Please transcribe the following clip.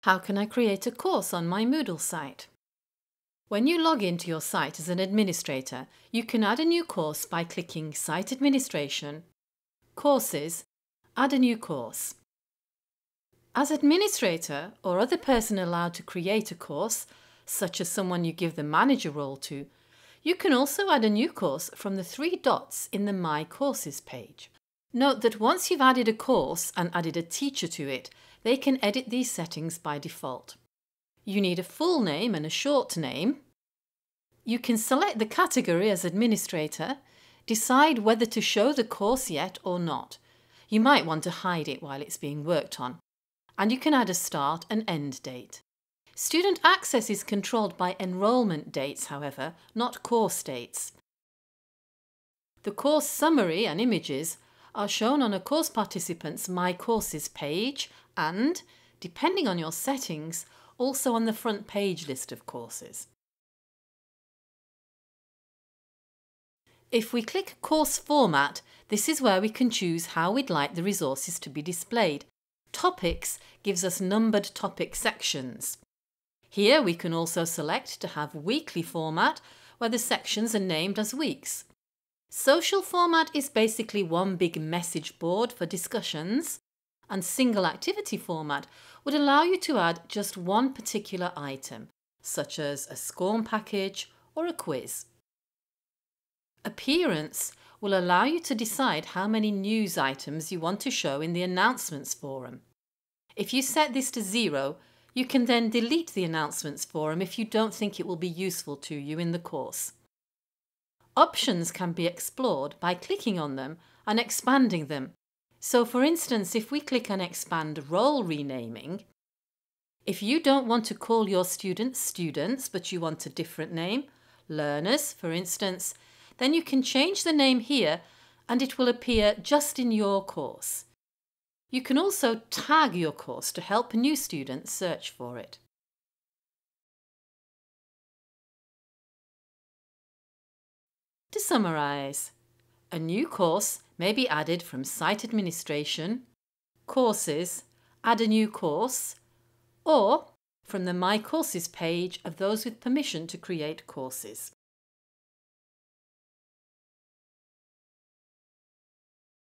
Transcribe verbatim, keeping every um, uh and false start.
How can I create a course on my Moodle site? When you log into your site as an administrator, you can add a new course by clicking Site Administration, Courses, Add a new course. As administrator or other person allowed to create a course, such as someone you give the manager role to, you can also add a new course from the three dots in the My Courses page. Note that once you've added a course and added a teacher to it, they can edit these settings by default. You need a full name and a short name. You can select the category as administrator, decide whether to show the course yet or not. You might want to hide it while it's being worked on. And you can add a start and end date. Student access is controlled by enrolment dates, however, not course dates. The course summary and images are shown on a course participant's My Courses page and, depending on your settings, also on the front page list of courses. If we click Course Format, this is where we can choose how we'd like the resources to be displayed. Topics gives us numbered topic sections. Here we can also select to have weekly format, where the sections are named as weeks. Social format is basically one big message board for discussions, and single activity format would allow you to add just one particular item, such as a SCORM package or a quiz. Appearance will allow you to decide how many news items you want to show in the announcements forum. If you set this to zero, you can then delete the announcements forum if you don't think it will be useful to you in the course. Options can be explored by clicking on them and expanding them. So for instance, if we click on Expand Role Renaming, if you don't want to call your students students but you want a different name, learners for instance, then you can change the name here and it will appear just in your course. You can also tag your course to help new students search for it. To summarise, a new course may be added from Site Administration, Courses, Add a new course, or from the My Courses page of those with permission to create courses.